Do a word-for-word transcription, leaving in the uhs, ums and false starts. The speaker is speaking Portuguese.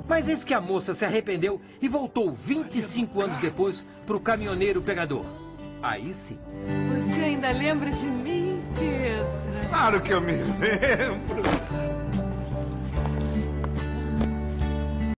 Mas eis que a moça se arrependeu e voltou vinte e cinco anos depois pro caminhoneiro pegador. Aí sim. Você ainda lembra de mim, Pedro? Claro que eu me lembro.